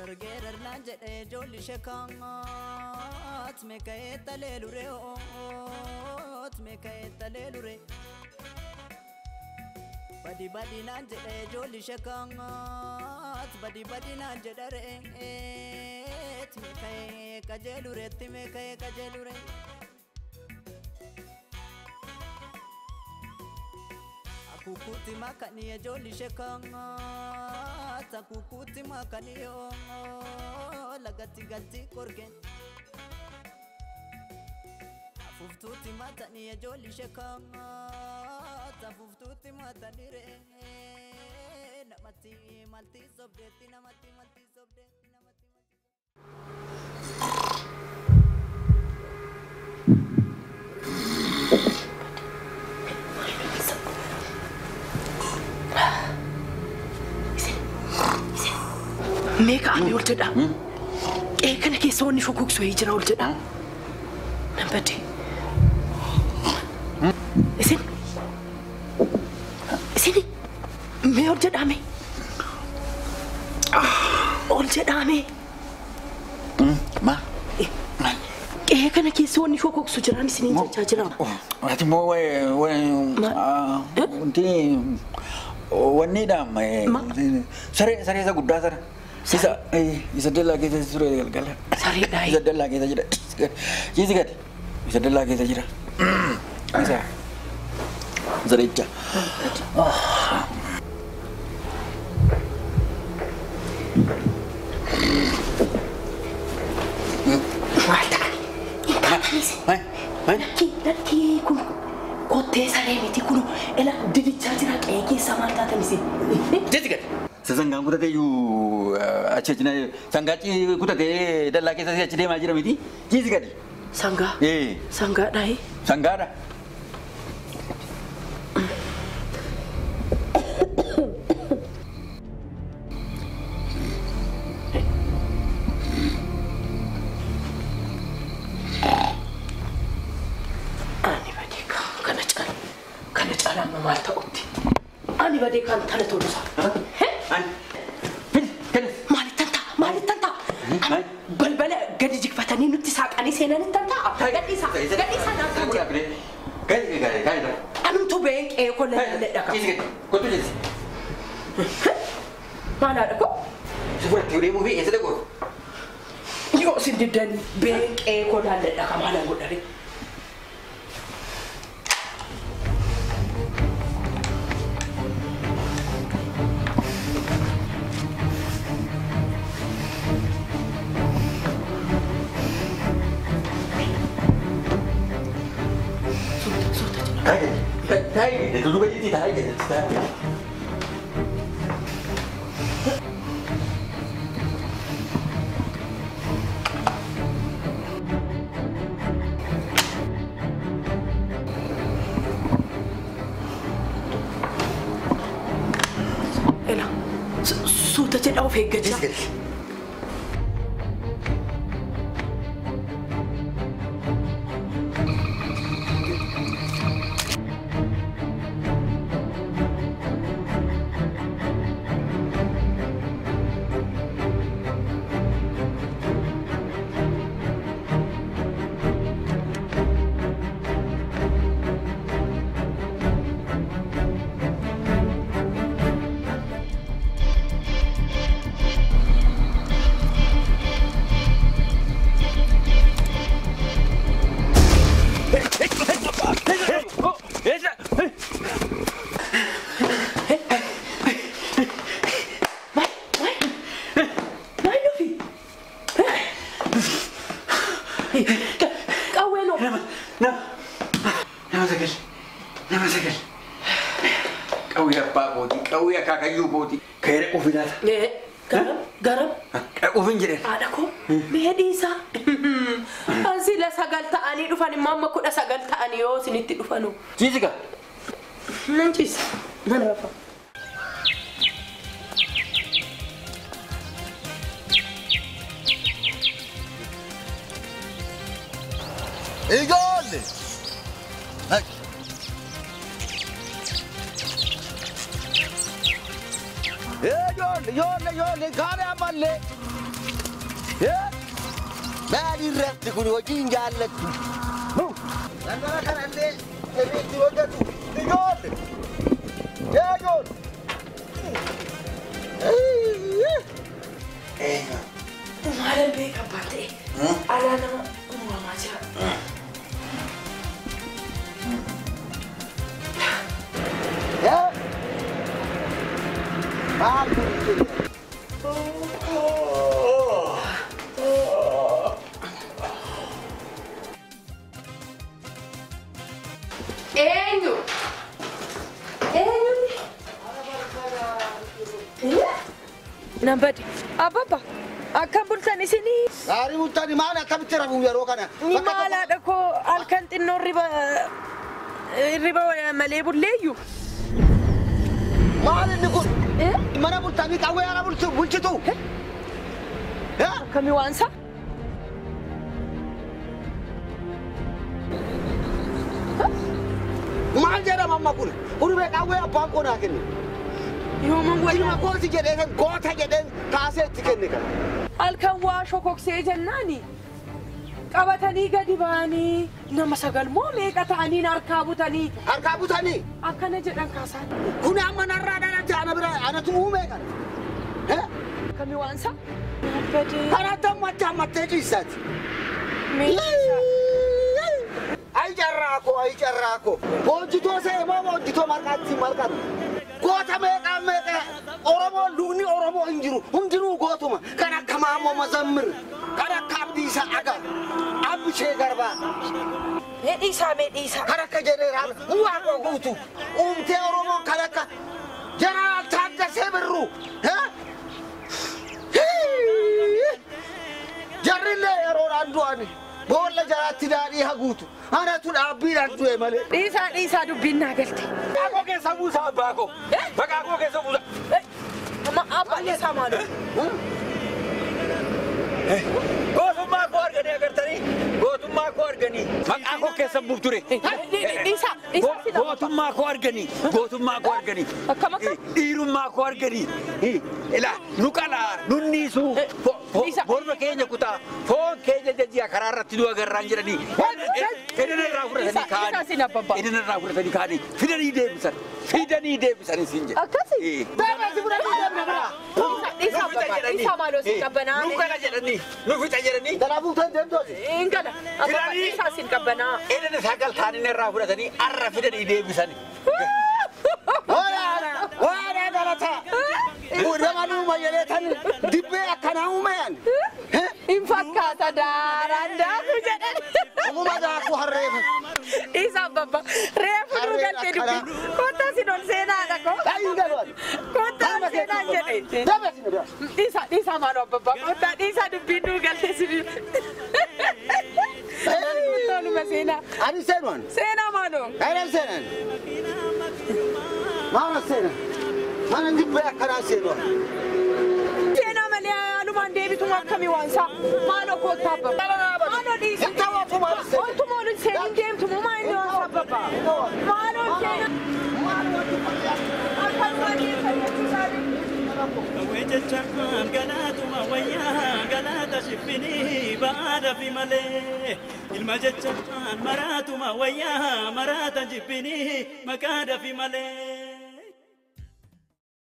Orgerar lanjede jolli shekangat mekaeta lelure ot mekaeta lelure badi lanjede jolli shekangat badi lanjede et mekae kajelure mekae kajelure Kukuti makani ya joli shekangat Kukuti makani yo Lagati gati korgen Afuftuti matani ya joli shekangat Afuftuti matani re Namati malti sobdeti namati malti sobdeti namati Meka ame ulteda. Kana ke sonni shukuk so hijra ulteda. Nambati. Isin. Me ulteda me. Ulteda me. Ma. Kana ke sonni shukuk so jira ni sinin jira. Ati mo unti wanni da mai sare sa gudda sare. Isa dalla kita sure galgala. Sare dai. Isa dalla kita jira. Jisi kat. Isa dalla kita jira. Isa. Zaricha. Laki kun kote sare miti kuno ela didicha jira keke samanta tamisi. Jisi kat. Sesanggang kuda te yu acecina sanggaci kuda te dalla kita si acede majira miti jisi kadi sangga sangga dai sangga da ani badi kana cala mamal ta utti ani badi kan tana to sa Balbala gadi jikfatani nuti saqani senan tanta gadi sa na kai anum to ben e ko la daka ko to jisi mana da ko sifur tiure mu bi ese da ko yo sindidan ben e ko la daka mana godare Hai, itu juga jadi hai gitu. Ela, sudah jadi auf heggeja. Kawia kakak boti kayak ufinat. Garam. Ufin jere. Ada ko. Medisa. Asila sagal ta'ani dufani mamma kuda sagal ta'ani yo sinitti dufanu. Jessica. Nancis. Mana apa? Egal. Bak. Yole, kare amalle. Maali irratti kun hojiin jaallattu. Nannara kanallee sirriitti hojjetu. Ijoollee! Ijoollee! Maalan beeka baatee alaa nama uumamaa jira. Maal kun Eenyu? Eenyuuni? Nambadi. Ababa. Akkam bultan isinii? gaarii bultani maal akkamitti rafu yeroo kana? Maalaadha koo halkan xinnoo riba malee bulleeyyu. Maal inni kun? Mana bultanii qawwee ala bulchitu? Akkamii waansa? Maal jedhama amma kun? Kun mee qawwee abbaan qonaa kenne? Yooman Ilma wayyaa. kooti jedheen goota jedheen kaasee itti kenne kana. Halkan waa shokoksee jennaani. Qabatanii gadi ba'anii nama sagal moo meeqa ta'anii harkaa butanii Harkaa butanii? akkana jedhan kaasaan. Kun amma narraa dhalate ana bira anatu uumee kana. Akkamii waansa? Nambadi. Kanatti ammattee ciisaati. Ay carraako. Hojjitoo see moo hojjitoo marqaatti marqatu. Goota meeqa Oromoo lugni Oromoo hin jiru. Hundinuu gootuma. Kan akka Maammoo Mazammir. Kan akka Abdiisaa Aga. Abishee Garbaa. Meedhiisaa. Kan akka Jeneraal Waaqoo guutu. Uumtee Oromoo kan akka Jeneraal Taaddasee Birruu. Jarrillee yeroodhaan du'ani. Boolla jaraatti daadhii haguutu. Anatu dhaabbiidhaan du'e malee. Dhiisaa dubbiin naa galte. Maqaa keessa buusa abbaa koo. Maqaa keessa buusa. Amma abbaan isaa maaloo? Gootummaa koo arganii agartanii? Gootummaa koo arganii. Maqaa koo keessa buuf ture. Dhiisaa Gootummaa koo arganii. Akkam. Dhiirummaa koo arganii. Ilaa nu qalaa nunniisuu. Morma keenya kutaa foon keenya jajjiya karaa irratti nu agarraan jedhanii. Edana irraa fudhatanii kaanii. Fidanii deebisan isin jedhe. Akkasii? Beekamsi fudhanii deemna biraa. Dhiisaa maaloo si qabbanaa? Nu kana jedhanii. Nu fixa jedhanii. Kanaafuu ta'an deemtooti. Hin gala. Dhiisaa si qabbanaa. Edana sagal taaniin irraa fudhatanii arra fidanii deebisan. Waanaa galataa. Namanuu mayyaleetan dibbee akkanaa uumayan. Hin fakkaata daaraan daaku jedhan. Oguma daaku harreefa. Dhiisaa babba. Reefu nu galte dubbi. Kottaa sin ol seenaadha ko. Baay'ee galuun. Kottaa ol seenaan jedhe. Dabeesi na biraa. Dhiisaa maaloo babba. Kottaa dhiisaa dubbiin nu galte sin. Toluma seenaa. Ani seenuun. Seenaa maaloo? Ayran seenan. Maana seenan. Mana dibbee akkanaa seenuun. Seenaa malee haalumaan deebituun akkamii waansaa? Maaloo kottaa babba. Maaloo dhiisaa. Hin tawaatu maal seenan. Oltuma ol seenin deemtu moo maa inni waansaa babba? Maaloo seenaa. Akkanuma deemsa jechuusaanii. Wejechaan galaatuma wayyaa galaata shifinii baada fi malee ilma jechaan maraatuma wayyaa maraata jibbinii maqaada fi malee.